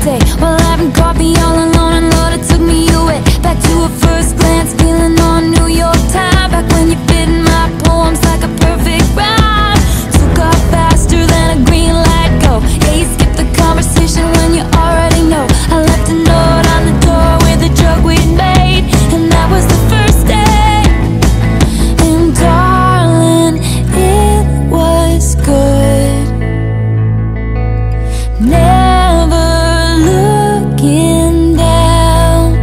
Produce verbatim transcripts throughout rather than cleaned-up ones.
day. Well, having caught me all alone, and Lord, it took me away. Back to a first glance, feeling on New York time. Back when you fit in my poems like a perfect rhyme. Took off faster than a green light go. Yeah, you skip the conversation when you already know. I left a note on the door with a joke we'd made, and that was the first day. And darling, it was good. Never looking down.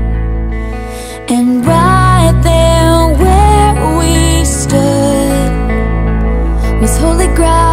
And right there where we stood was holy ground.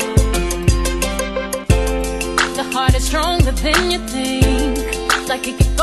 Stronger than you think, like it could